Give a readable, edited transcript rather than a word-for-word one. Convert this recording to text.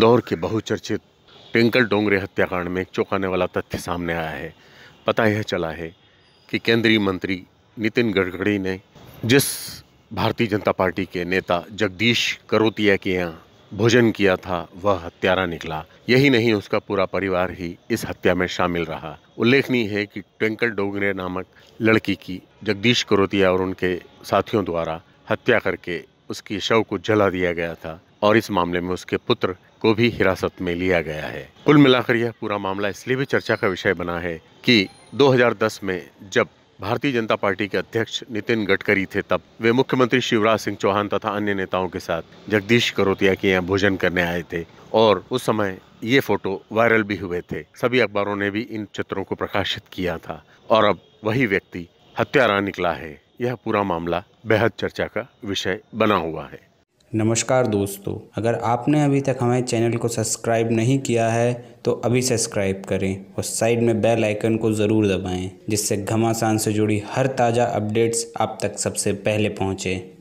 इंदौर के बहुचर्चित ट्विंकल डोंगरे हत्याकांड में एक चौंकाने वाला तथ्य सामने आया है। पता यह चला है कि केंद्रीय मंत्री नितिन गडकरी ने जिस भारतीय जनता पार्टी के नेता जगदीश करोतिया के यहाँ भोजन किया था वह हत्यारा निकला। यही नहीं, उसका पूरा परिवार ही इस हत्या में शामिल रहा। उल्लेखनीय है कि ट्विंकल डोंगरे नामक लड़की की जगदीश करोतिया और उनके साथियों द्वारा हत्या करके उसकी शव को जला दिया गया था और इस मामले में उसके पुत्र को भी हिरासत में लिया गया है। कुल मिलाकर यह पूरा मामला इसलिए भी चर्चा का विषय बना है कि 2010 में जब भारतीय जनता पार्टी के अध्यक्ष नितिन गडकरी थे, तब वे मुख्यमंत्री शिवराज सिंह चौहान तथा अन्य नेताओं के साथ जगदीश करोतिया के यहाँ भोजन करने आए थे और उस समय ये फोटो वायरल भी हुए थे। सभी अखबारों ने भी इन चित्रों को प्रकाशित किया था और अब वही व्यक्ति हत्यारा निकला है। यह पूरा मामला बेहद चर्चा का विषय बना हुआ है। नमस्कार दोस्तों, अगर आपने अभी तक हमारे चैनल को सब्सक्राइब नहीं किया है तो अभी सब्सक्राइब करें और साइड में बेल आइकन को ज़रूर दबाएं, जिससे घमासान से जुड़ी हर ताज़ा अपडेट्स आप तक सबसे पहले पहुँचे।